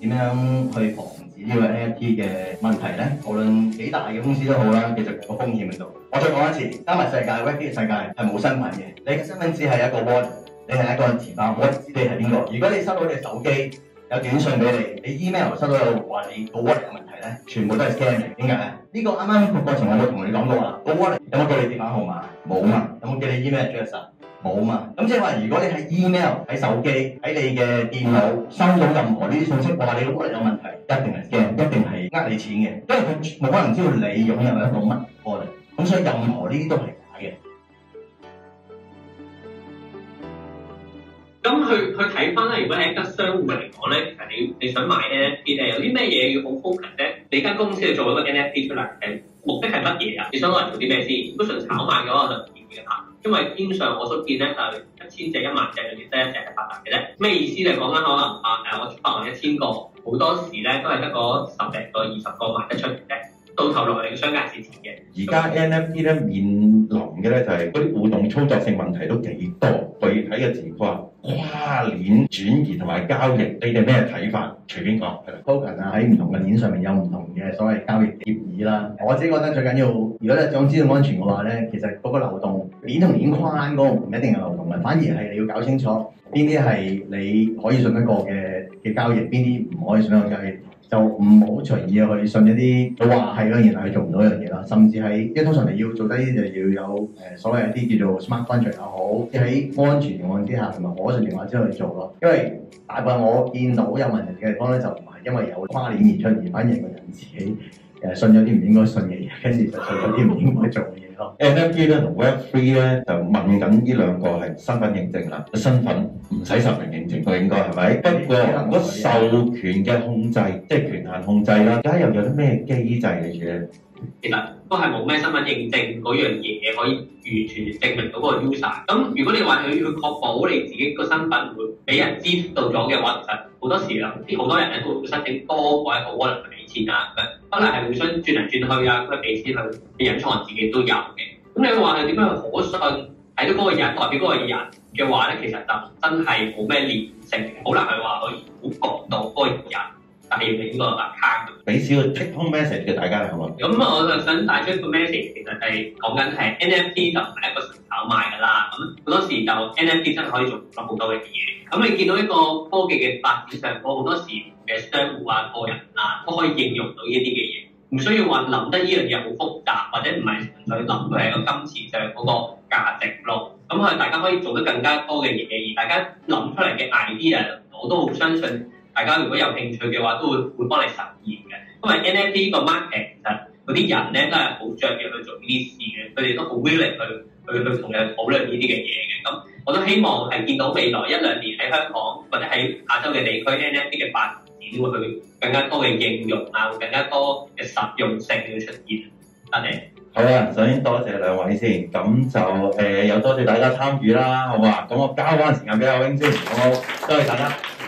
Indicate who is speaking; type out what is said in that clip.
Speaker 1: 點樣去防止呢個 NFT 嘅問題咧？無論幾大嘅公司都好啦，其實個風險喺度。我再講一次，加密世界 Web3 嘅世界係冇身份嘅，你嘅身份只係一個 wallet，你係一個錢包，我知你係邊個。如果你收到你手機有短信俾你，你 email 收到有話你個 wallet 有問題咧，全部都係 scam 嘅。點解咧？呢個啱啱個過程我冇同你講過話，個 wallet 有冇叫你電話號碼？冇嘛。有冇叫你 email address 啊？冇嘛。咁即係話，如果你喺 email、喺手機、喺你嘅電腦收到任何呢啲信息，話你個 wallet 有問題，一定係 scam，一定係呃你錢嘅，因為佢冇可能知道你擁有一個乜 wallet。咁所以任何呢啲都係假嘅。
Speaker 2: 咁去睇翻咧，如果你一間商戶嚟講咧，其實你想買 NFT 咧，有啲咩嘢要好 focus 咧？你間公司去做一個 NFT 出嚟，目的係乜嘢啊？你想攞嚟做啲咩先？如果純炒賣嘅話，我就唔建議嘅嚇，因為經常我所見咧就1000隻、1萬隻裏面得一隻係發達嘅啫。咩意思嚟講咧？可能我發行1000個，好多時咧都係得個10零個、20個賣得出嘅。到頭落嚟嘅商家蝕錢嘅。
Speaker 3: 而家 NFT 咧面臨嘅咧就係嗰啲互動操作性問題都幾多，具體嘅情況跨鏈轉移同埋交易，你哋咩睇法？隨便講係啦。
Speaker 1: token 啊，喺唔同嘅鏈上面有唔同嘅所謂交易協議啦。我自己覺得最緊要，如果你想知道安全嘅話咧，其實嗰個流動鏈同鏈框嗰個唔一定係流動嘅，反而係你要搞清楚邊啲係你可以信得過嘅交易，邊啲唔可以信得過交易。就唔好隨意去信一啲佢話係咯，然後係做唔到一樣嘢啦。甚至係，因為通常你要做低啲就要有所謂一啲叫做 smart contract 又好，即喺安全情況之下同埋可信情況之下去做咯。因為大部分我見到有問題嘅地方咧，就唔係因為有跨鏈而出現，反而係個人自己信咗啲唔應該信嘅嘢，跟住就做咗啲唔應該做嘅嘢咯。
Speaker 3: NFT 咧同 Web3 咧就問緊呢兩個係身份認證啦，身份唔使實名認證佢應該係咪？不過如果授權嘅控制，即係權限控制啦，而家又有啲咩機制嚟嘅？
Speaker 2: 其實都係冇咩身份認證嗰樣嘢可以完全證明到嗰個 user。咁如果你話你要確保你自己個身份唔會俾人知道咗嘅話，其實好多時啊，好多人咧都會申請多過一個 wallet 去俾錢啊，可能係互相轉嚟轉去啊，咁俾錢去隱藏自己都有嘅。咁你話係點樣去可信睇到嗰個人代表嗰個人嘅話咧，其實就真係冇咩連性，好難去話可以估覺到嗰個人。係要俾個 account
Speaker 3: 俾少個 take home message 嘅大家係嘛？
Speaker 2: 咁我就想帶出一個 message，其實係講緊係 NFT 就唔係一個純炒賣㗎啦。咁好多時就 NFT 真係可以做到好多嘅嘢。咁你見到一個科技嘅發展上，好多時嘅商戶啊、個人啊都可以應用到呢一啲嘅嘢，唔需要話諗得呢樣嘢好複雜，或者唔係純粹諗佢係一個金錢上嗰個價值咯。咁大家可以做得更加多嘅嘢，而大家諗出嚟嘅 idea， 我都好相信。大家如果有興趣嘅話，都會幫你實現嘅。因為 NFT 個 market 其實嗰啲人咧都係好著意去做呢啲事嘅，佢哋都好 willing 去同你討論呢啲嘅嘢嘅。咁我都希望係見到未來1-2年喺香港或者喺亞洲嘅地區 NFT 嘅發展會去更加多嘅應用啊，會更加多嘅實用性會出現。多謝。
Speaker 3: 好啊，首先多謝兩位先，咁就又多謝大家參與啦，好嘛？咁我交翻時間俾阿 Wing 先，好，多謝大家。